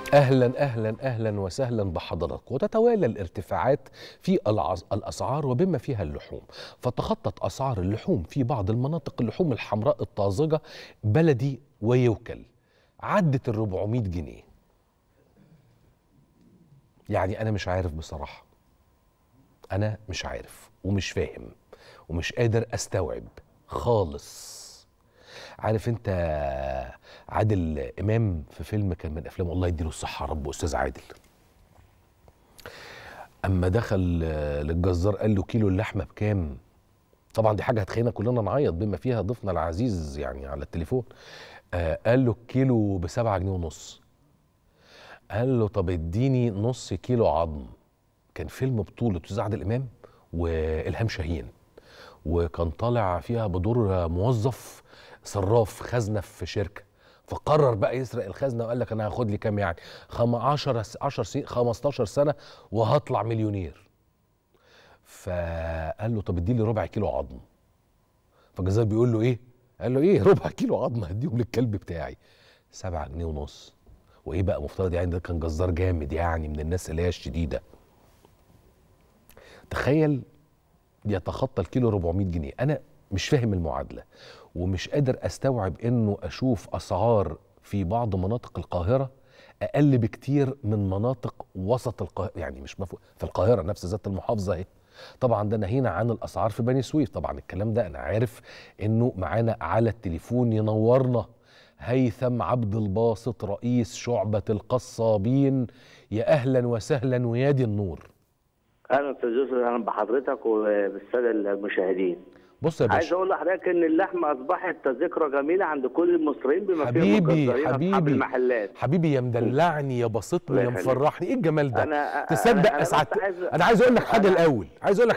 أهلا أهلا أهلا وسهلا بحضرتك. وتتوالى الارتفاعات في الأسعار وبما فيها اللحوم، فتخطت أسعار اللحوم في بعض المناطق اللحوم الحمراء الطازجة بلدي ويوكل عدت ال400 جنيه. يعني أنا مش عارف بصراحة، أنا مش عارف ومش فاهم ومش قادر أستوعب خالص. عارف انت عادل امام في فيلم كان من افلامه، الله يديله الصحه يا رب، استاذ عادل، اما دخل للجزار قال له كيلو اللحمه بكام؟ طبعا دي حاجه هتخلينا كلنا نعيط بما فيها ضيفنا العزيز يعني على التليفون. قال له الكيلو ب7 جنيه ونص. قال له طب اديني نص كيلو عظم. كان فيلم بطوله استاذ عادل امام والهام شاهين، وكان طالع فيها بدور موظف صراف خزنه في شركه، فقرر بقى يسرق الخزنه وقال لك انا هاخد لي كام يعني 15 سنه وهطلع مليونير. فقال له طب اديني ربع كيلو عظم. فالجزار بيقول له ايه؟ قال له ايه ربع كيلو عظم هديهم للكلب بتاعي؟ 7 جنيه ونص. وايه بقى مفترض يعني ده كان جزار جامد يعني من الناس اللي هي الشديده. تخيل يتخطى الكيلو 400 جنيه. انا مش فاهم المعادله ومش قادر استوعب انه اشوف اسعار في بعض مناطق القاهره اقل بكتير من مناطق وسط القاهره، يعني مش في القاهره نفس ذات المحافظه اهي. طبعا ده ناهينا عن الاسعار في بني سويف، طبعا الكلام ده انا عارف انه معانا على التليفون ينورنا هيثم عبد الباسط رئيس شعبه القصابين. يا اهلا وسهلا ويا دي النور. اهلا استاذ يوسف، اهلا بحضرتك وبالساده المشاهدين. بص يا باشا، عايز اقول لحضرتك ان اللحمه اصبحت ذكرى جميله عند كل المصريين بما فيهم حبيبي الجزارين اصحاب المحلات. حبيبي يا مدلعني يا بسطني يا مفرحني، ايه الجمال ده؟ تصدق انا عايز اقول لك حاجه الاول،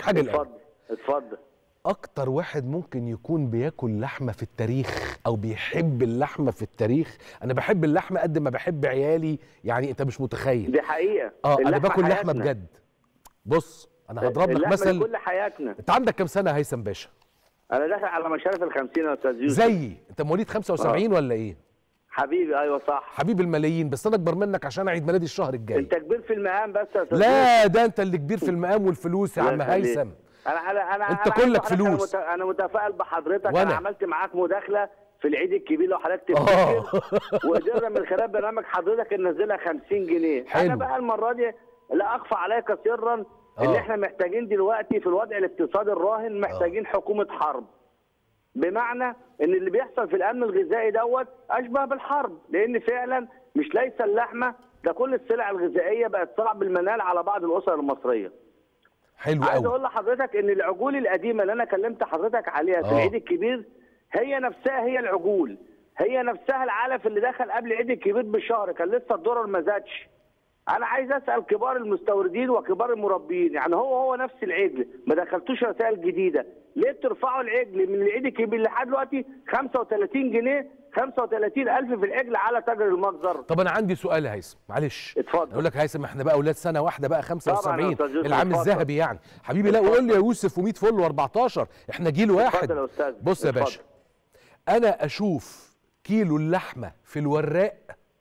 اتفضل. اكتر واحد ممكن يكون بياكل لحمه في التاريخ او بيحب اللحمه في التاريخ، انا بحب اللحمه قد ما بحب عيالي، يعني انت مش متخيل. دي حقيقه. انا باكل لحمه بجد. بص انا هضرب لك مثل. كل حياتنا. انت عندك كام سنه يا هيثم باشا؟ انا داخل على مشارف ال50 يا استاذ يوسف. زيي. انت مواليد 75 ولا ايه؟ حبيبي ايوه صح. حبيب الملايين، بس انا اكبر منك عشان عيد ميلادي الشهر الجاي. انت كبير في المقام بس يا استاذ. لا ده انت اللي كبير في المقام والفلوس يا عم هيثم. انا انت كلك فلوس. انا متفائل بحضرتك. انا عملت معاك مداخله في العيد الكبير لو حضرتك تفتكر، وقدرنا من خلال برنامج حضرتك ننزلها 50 جنيه. حلو. انا بقى المره دي لا اخفى عليك سرا ان احنا محتاجين دلوقتي في الوضع الاقتصادي الراهن محتاجين حكومه حرب. بمعنى ان اللي بيحصل في الامن الغذائي دوت اشبه بالحرب، لان فعلا مش ليس اللحمه ده كل السلع الغذائيه بقت صعب المنال على بعض الاسر المصريه. حلو قوي. عايز اقول لحضرتك ان العجول القديمه اللي انا كلمت حضرتك عليها في العيد الكبير هي نفسها هي العجول، هي نفسها العلف اللي دخل قبل العيد الكبير بشهر كان لسه الدولار ما زادش. انا عايز اسال كبار المستوردين وكبار المربين، يعني هو نفس العجل ما دخلتوش رسائل جديده، ليه بترفعوا العجل من العيد الكبير لحد دلوقتي 35 جنيه 35,000 في العجل على تاجر المجزر؟ طب انا عندي سؤال يا هيثم معلش. اتفضل. اقول لك يا هيثم احنا بقى اولاد سنه واحده بقى 75 العام الذهبي يعني حبيبي. لا وقول لي يا يوسف و100 فل و14 احنا جيل واحد. اتفضل يا استاذ. بص يا باشا، انا اشوف كيلو اللحمه في الوراق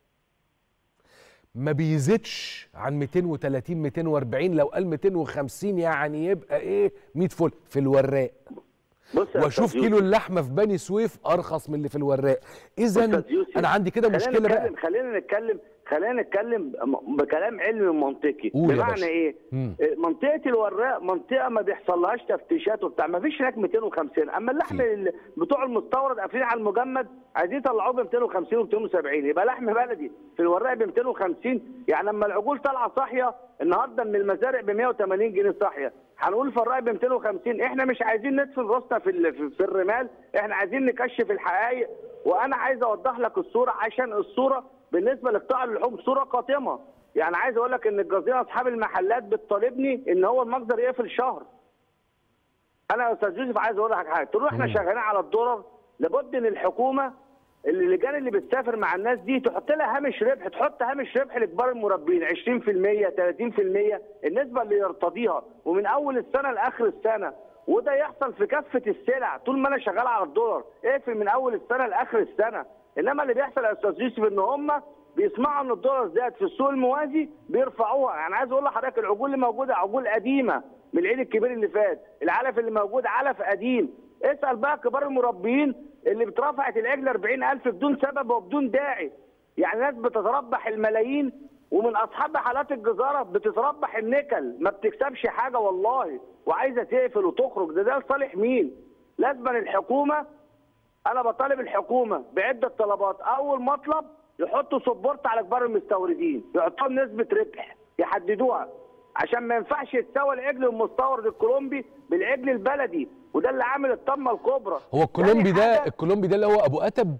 ما بيزيدش عن 230 240، لو قال 250 يعني يبقى ايه 100 فل في الوراق. واشوف كيلو اللحمه في بني سويف ارخص من اللي في الوراق. اذا انا عندي كده مشكله بقى. خلينا نتكلم بكلام علمي ومنطقي. بمعنى ايه؟ منطقه الوراق منطقه ما بيحصلهاش تفتيشات وبتاع، ما فيش هناك 250. اما اللحم بتوع المستورد قافلين على المجمد عايزين يطلعوه ب 250 و270، يبقى لحم بلدي في الوراق ب 250. يعني لما العجول طالعه صاحيه النهارده من المزارع ب 180 جنيه صاحيه، هنقول في الرأي ب 250. احنا مش عايزين ندفن راسنا في الرمال، احنا عايزين نكشف الحقائق. وانا عايز اوضح لك الصوره عشان الصوره بالنسبه لقطاع اللحوم صوره قاتمه. يعني عايز اقول لك ان الجزيره اصحاب المحلات بتطالبني ان هو المجزر يقفل شهر. انا يا استاذ يوسف عايز اقول لك حاجه، طول احنا شغالين على الدولار لابد ان الحكومه اللجان اللي بتسافر مع الناس دي تحط لها هامش ربح، تحط هامش ربح لكبار المربين 20% 30% النسبه اللي يرتضيها، ومن اول السنه لاخر السنه. وده يحصل في كافه السلع طول ما انا شغال على الدولار، اقفل من اول السنه لاخر السنه. انما اللي بيحصل يا استاذ يوسف ان هم بيسمعوا ان الدولار زاد في السوق الموازي بيرفعوها. يعني عايز اقول لحضرتك العجول اللي موجوده عجول قديمه من العيد الكبير اللي فات، العلف اللي موجود علف قديم. اسال بقى كبار المربيين اللي بترفعت العجل 40,000 بدون سبب وبدون داعي. يعني ناس بتتربح الملايين، ومن اصحاب حالات الجزاره بتتربح النكل، ما بتكسبش حاجه والله، وعايزه تقفل وتخرج. ده لصالح مين؟ لازما الحكومه، انا بطالب الحكومه بعده طلبات. اول مطلب يحطوا سبورت على كبار المستوردين، يحطوا لهم نسبه ربح يحددوها، عشان ما ينفعش يتساوى العجل المستورد الكولومبي بالعجل البلدي، وده اللي عامل الطمه الكبرى. هو الكولومبي ده اللي هو ابو اتب؟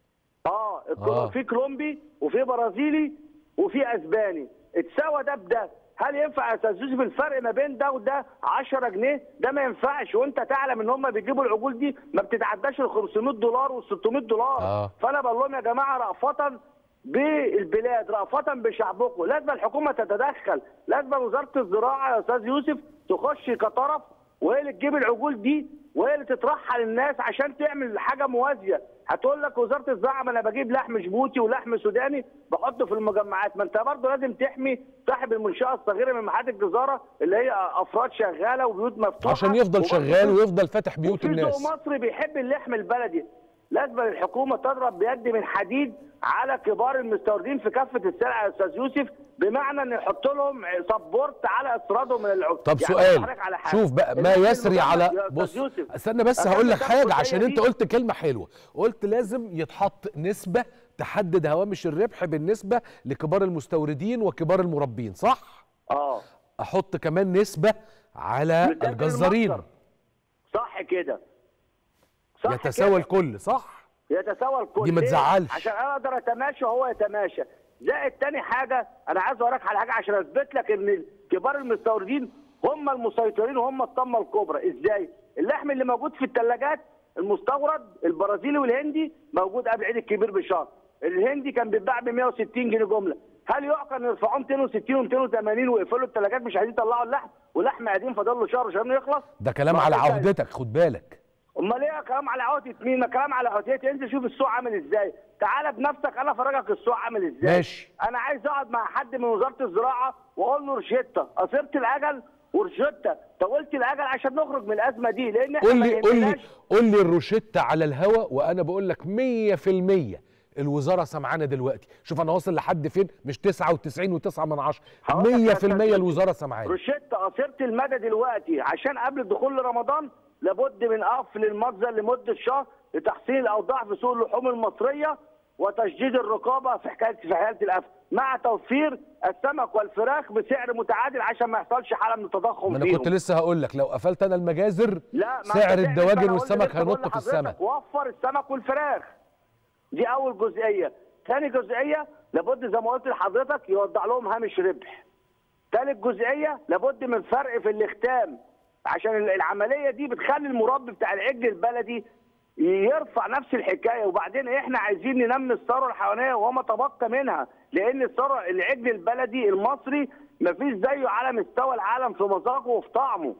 في كولومبي وفي برازيلي وفي اسباني، اتساوى ده بده. هل ينفع يا استاذ يوسف الفرق ما بين ده وده 10 جنيه؟ ده ما ينفعش، وانت تعلم ان هم بيجيبوا العجول دي ما بتتعداش ال $500 وال $600. فانا بقول لهم يا جماعه رأفة بالبلاد، رأفة بشعبكم، لازم الحكومه تتدخل، لازم وزاره الزراعه يا استاذ يوسف تخش كطرف، وهي اللي تجيب العجول دي، وهي اللي تطرحها للناس عشان تعمل حاجه موازيه. هتقول لك وزاره الزراعه ما انا بجيب لحم جيبوتي ولحم سوداني بحطه في المجمعات، ما انت برضه لازم تحمي صاحب المنشاه الصغيره من محلات الجزاره اللي هي افراد شغاله وبيوت مفتوحه عشان يفضل شغال ويفضل فاتح بيوت الناس. وفي ذوق مصري بيحب اللحم البلدي. لازم الحكومه تضرب بيد من حديد على كبار المستوردين في كافه السلع يا استاذ يوسف، بمعنى ان يحط لهم سبورت على استيرادهم من العجول. طب يعني سؤال، شوف بقى ما يسري على، بص استنى بس هقول لك حاجه، عشان انت قلت كلمه حلوه، قلت لازم يتحط نسبه تحدد هوامش الربح بالنسبه لكبار المستوردين وكبار المربين، صح؟ احط كمان نسبه على الجزارين، صح كده؟ يتساوى الكل، صح؟ يتساوى الكل، دي ما تزعلش، عشان انا اقدر اتماشى وهو يتماشى. زائد تاني حاجه، انا عايز اوريك على حاجه عشان اثبت لك ان كبار المستوردين هم المسيطرين وهم الطمه الكبرى. ازاي؟ اللحم اللي موجود في الثلاجات المستورد البرازيلي والهندي موجود قبل العيد الكبير بشهر، الهندي كان بيتباع ب 160 جنيه جمله، هل يعقل ان يرفعوه 260 و280 ويقفلوا الثلاجات مش عايزين يطلعوا اللحم، ولحم قديم فاضل له شهر عشان يخلص؟ ده كلام على عهدتك، خد بالك. امال ايه كلام على عهده مين؟ ما كلام على عهدتي. انزل شوف السوق عامل ازاي، تعالى بنفسك انا افرجك السوق عامل ازاي. ماشي. انا عايز اقعد مع حد من وزاره الزراعه واقول له روشته، قصرت الاجل وروشته طولت الاجل عشان نخرج من الازمه دي، لان احنا قول لي الروشته على الهوا، وانا بقول لك 100% الوزاره سمعانه دلوقتي. شوف انا واصل لحد فين، مش 99.9، 100% الوزاره سمعانه. روشته قصرت المدى دلوقتي عشان قبل الدخول لرمضان لابد من قفل المخزن لمده شهر لتحسين الاوضاع في سوق اللحوم المصريه وتشديد الرقابه في حاله القفل، مع توفير السمك والفراخ بسعر متعادل عشان ما يحصلش حاله من التضخم فيهم. انا كنت لسه هقول لك لو قفلت انا المجازر سعر الدواجن والسمك هينط في السماء. وفر السمك والفراخ، دي اول جزئيه. ثاني جزئيه لابد زي ما قلت لحضرتك يوضع لهم هامش ربح. ثالث جزئيه لابد من فرق في الاختام، عشان العمليه دي بتخلي المربي بتاع العجل البلدي يرفع نفس الحكايه. وبعدين احنا عايزين ننمي الثروه الحيوانيه وما تبقى منها، لان الثروه العجل البلدي المصري مفيش زيه على مستوى العالم في مذاقه وفي طعمه.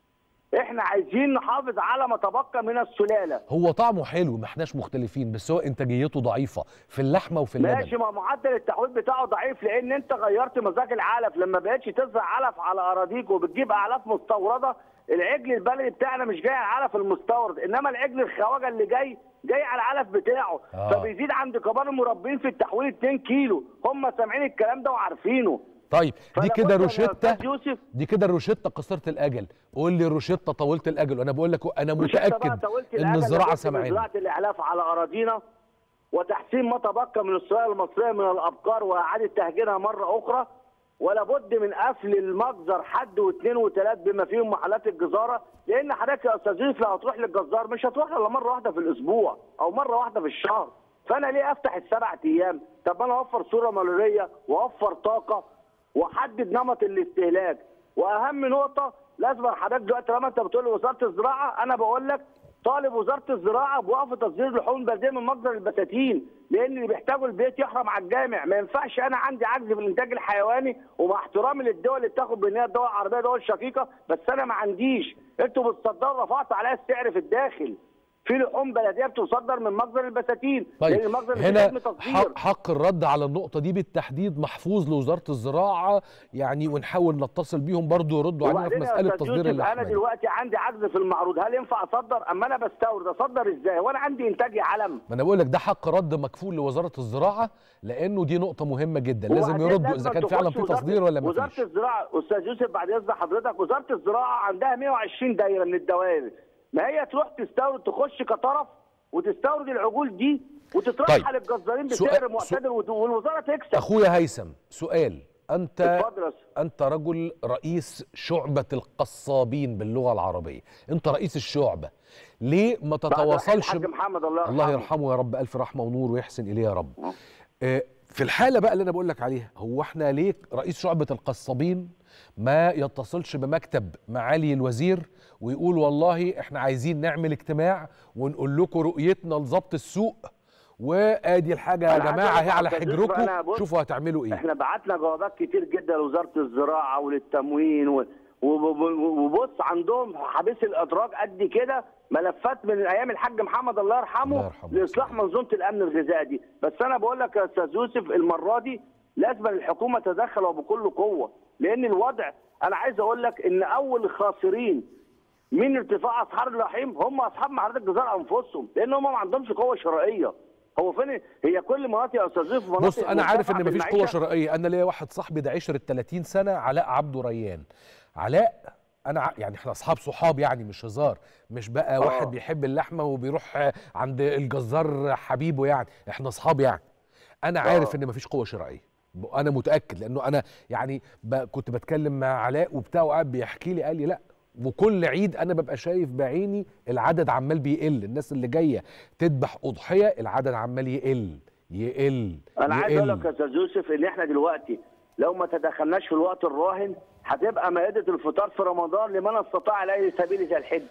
احنا عايزين نحافظ على ما تبقى من السلاله. هو طعمه حلو، ما احناش مختلفين، بس هو انتاجيته ضعيفه في اللحمه وفي اللبن. ماشي، ما معدل التحويل بتاعه ضعيف لان انت غيرت مذاق العلف، لما بقتش تزرع علف على اراضيك وبتجيب اعلاف مستورده. العجل البلدي بتاعنا مش جاي على العلف المستورد، انما العجل الخواجه اللي جاي على العلف بتاعه. فبيزيد عند كبار المربين في التحويل 2 كيلو، هم سامعين الكلام ده وعارفينه. طيب دي كده روشته، دي كده روشته قصرت الاجل. قول لي روشته طولت الاجل، وانا بقول لك انا متاكد ان الزراعه سامعين. زراعه الاعلاف على اراضينا وتحسين ما تبقى من الصناعه المصريه من الابقار واعاده تهجينها مره اخرى، ولا بد من قفل المجزر حد واثنين وثلاث بما فيهم محلات الجزاره، لان حضرتك يا استاذ يوسف لو هتروح للجزار مش هتروح الا مره واحده في الاسبوع او مره واحده في الشهر، فانا ليه افتح ال7 ايام؟ طب انا اوفر صوره مروريه واوفر طاقه واحدد نمط الاستهلاك. واهم نقطه لازم حضرتك دلوقتي لما انت بتقول وزاره الزراعه، انا بقول لك طالب وزاره الزراعه بوقف تصدير اللحوم البلديه من مصدر البساتين، لان اللي بيحتاجوا البيت يحرم على الجامع. ما ينفعش انا عندي عجز في الانتاج الحيواني، ومع احترامي للدول اللي بتاخد بالنيه الدول العربيه دول شقيقه، بس انا ما عنديش. انتوا بتصدروا رفعتوا عليا السعر في الداخل، في لحوم بلديه بتصدر من مخزن البساتين. طيب لان المخزن هنا حق الرد على النقطه دي بالتحديد محفوظ لوزاره الزراعه يعني، ونحاول نتصل بيهم برضو يردوا علينا في مساله تصدير اللحمه. انا دلوقتي عندي عجز في المعروض، هل ينفع اصدر؟ اما انا بستورد اصدر ازاي وانا عندي انتاج يا علم؟ ما انا بقول لك ده حق رد مكفول لوزاره الزراعه، لانه دي نقطه مهمه جدا، لازم يردوا اذا كان فعلا في تصدير ولا ما فيش. وزاره الزراعه استاذ يوسف بعد اذن حضرتك، وزاره الزراعه عندها 120 دايره من الدوائر، ما هي تروح تستورد، تخش كطرف وتستورد العجول دي وتطرحها طيب. للجزارين بسعر معتدل والوزاره تكسب. اخويا هيثم سؤال، انت رجل رئيس شعبة القصابين باللغة العربية، انت رئيس الشعبة، ليه ما تتواصلش الحاج محمد الله يرحمه يا رب، الف رحمة ونور ويحسن اليه يا رب. في الحالة بقى اللي انا بقول لك عليها، هو احنا ليه رئيس شعبة القصابين ما يتصلش بمكتب معالي الوزير ويقول والله احنا عايزين نعمل اجتماع ونقول لكم رؤيتنا لضبط السوق، وادي الحاجه يا جماعه هي على حجركم، شوفوا هتعملوا ايه. احنا بعتنا جوابات كتير جدا لوزاره الزراعه وللتموين وبص عندهم حبيس الادراج قد كده، ملفات من ايام الحاج محمد الله يرحمه لاصلاح منظومه الامن الغذائي دي. بس انا بقول لك يا استاذ يوسف المره دي لازم الحكومه تتدخل وبكل قوه، لان الوضع انا عايز اقول لك ان اول الخاسرين من ارتفاع اسعار اللحيم هم اصحاب معارض الجزار انفسهم، لان هم ما عندهمش قوه شرائيه. هو فين هي كل مناطق يا استاذ يوسف؟ بص انا عارف ان مفيش قوه شرائيه، انا ليا واحد صاحبي ده عشره 30 سنه، علاء عبده ريان. علاء انا يعني احنا صحاب يعني مش هزار، مش بقى واحد بيحب اللحمه وبيروح عند الجزار حبيبه، يعني احنا اصحاب يعني. انا عارف ان مفيش قوه شرائيه، انا متاكد، لانه انا يعني كنت بتكلم مع علاء وبتاع وقاعد بيحكي لي، قال لي لا، وكل عيد انا ببقى شايف بعيني العدد عمال بيقل، الناس اللي جايه تذبح اضحيه العدد عمال يقل. انا عايز اقول لك يا استاذ يوسف ان احنا دلوقتي لو ما تدخلناش في الوقت الراهن هتبقى مائده الفطار في رمضان لمن استطاع اليه سبيل زي الحج.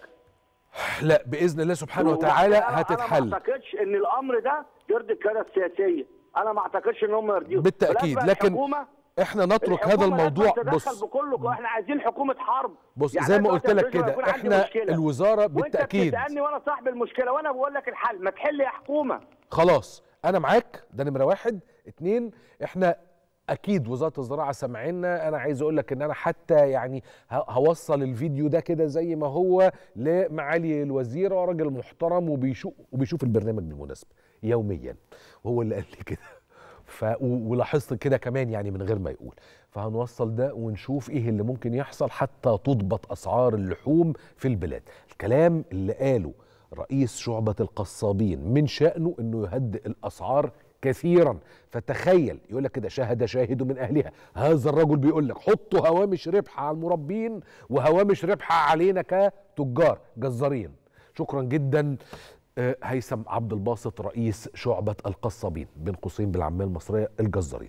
لا باذن الله سبحانه وتعالى هتتحل. انا ما اعتقدش ان الامر ده يرضي القياده السياسيه، انا ما اعتقدش ان هم يرضيهم بالتاكيد، لكن احنا نترك هذا الموضوع. بص بكله، احنا عايزين حكومه حرب. بص يعني زي ما قلت لك كده، احنا الوزاره بالتاكيد. وانت بتسالني وانا صاحب المشكله وانا بقول لك الحل، ما تحل يا حكومه. خلاص انا معاك، ده نمره واحد. اتنين، احنا اكيد وزاره الزراعه سامعينا. انا عايز اقول لك ان انا حتى يعني هوصل الفيديو ده كده زي ما هو لمعالي الوزير، وراجل محترم وبيشوف البرنامج بالمناسبه يوميا، وهو اللي قال لي كده، ولاحظت كده كمان يعني من غير ما يقول. فهنوصل ده ونشوف ايه اللي ممكن يحصل حتى تضبط اسعار اللحوم في البلاد. الكلام اللي قاله رئيس شعبة القصابين من شأنه انه يهدئ الاسعار كثيرا. فتخيل يقول لك كده، شاهد شاهد من اهلها، هذا الرجل بيقول لك حطوا هوامش ربح على المربين وهوامش ربح علينا كتجار جزارين. شكرا جدا هيثم عبد الباسط رئيس شعبة القصابين بين قوسين بالعامية المصرية الجزارين.